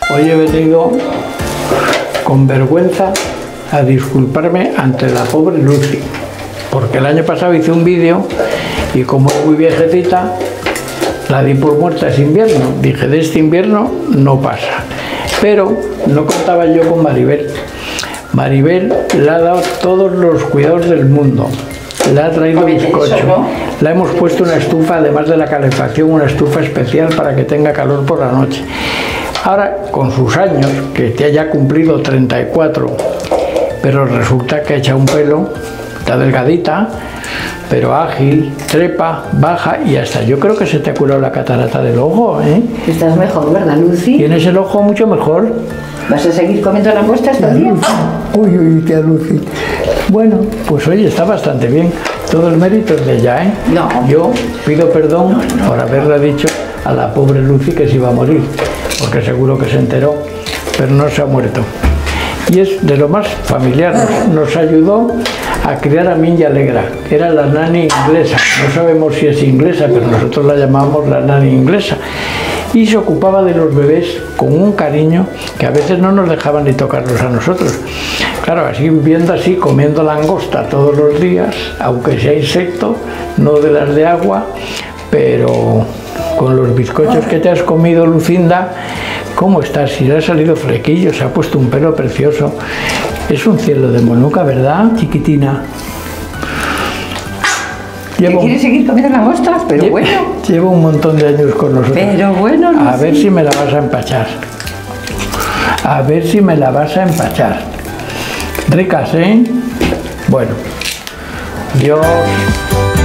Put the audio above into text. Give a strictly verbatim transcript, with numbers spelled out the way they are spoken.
Hoy he venido con vergüenza a disculparme ante la pobre Lucy, porque el año pasado hice un vídeo y como es muy viejecita, la di por muerta ese invierno. Dije, de este invierno no pasa. Pero no contaba yo con Maribel. Maribel le ha dado todos los cuidados del mundo. Le ha traído bizcocho. Le hemos puesto una estufa, además de la calefacción, una estufa especial para que tenga calor por la noche. Ahora, con sus años, que te haya cumplido treinta y cuatro, pero resulta que echa un pelo, está delgadita, pero ágil, trepa, baja y hasta yo creo que se te ha curado la catarata del ojo, ¿eh? Estás mejor, ¿verdad, Lucy? Tienes el ojo mucho mejor. ¿Vas a seguir comiendo langostas todo el día? Uy, uy, tía Lucy. Bueno, pues oye, está bastante bien. Todo el mérito es de ella, ¿eh? No. Yo pido perdón no, no. por haberle dicho a la pobre Lucy que se iba a morir, porque seguro que se enteró, pero no se ha muerto. Y es de lo más familiar. Nos, nos ayudó a criar a Minya Alegra, que era la nani inglesa. No sabemos si es inglesa, pero nosotros la llamamos la nani inglesa. Y se ocupaba de los bebés con un cariño que a veces no nos dejaban ni tocarlos a nosotros. Claro, así viendo así, comiendo langosta todos los días, aunque sea insecto, no de las de agua, pero con los bizcochos que te has comido, Lucinda, ¿cómo estás? Si le ha salido flequillo, se ha puesto un pelo precioso. Es un cielo de monuca, ¿verdad, chiquitina? Llevo, ¿quieres seguir comiendo langostas? Pero llevo, bueno. Llevo un montón de años con nosotros. Pero bueno, no A ver sé. si me la vas a empachar. A ver si me la vas a empachar. Ricas, ¿eh? Bueno. Dios.